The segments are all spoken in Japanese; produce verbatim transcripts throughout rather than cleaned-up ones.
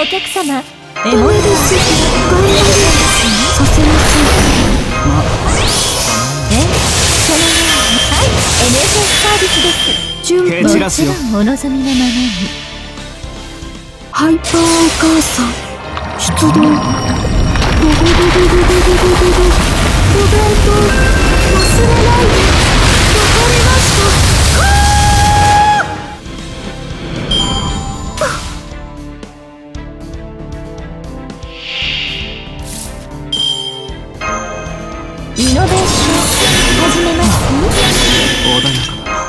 お客様、エモいです。頑張りさせません。ま、え、そのように、はい、エヌエスエス サービスです。準備もちろんお望みのままに。ハイパーお母さん、出動。ゴゴゴゴゴゴゴゴゴゴゴ。お弁当忘れないで。わかりました。イノベーション始めます。 穏やかだ。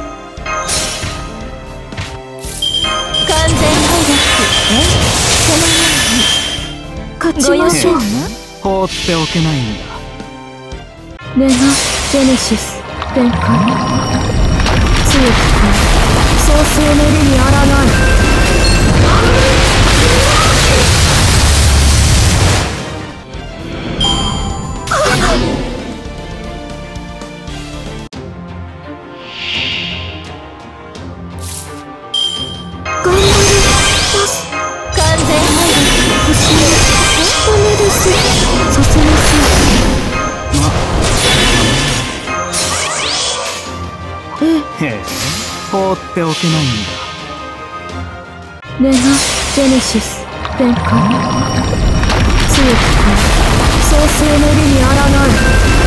完全配列。え、そのように勝ちましょう。 放っておけないんだ。 ネガジェネシス展開。強く創世の利にあらがい。頑張ります。完全配列。星のダメです。させません。ええ、 へえ、放っておけないんだ。 ネガジェネシス展開。強く創世の利にあらがい。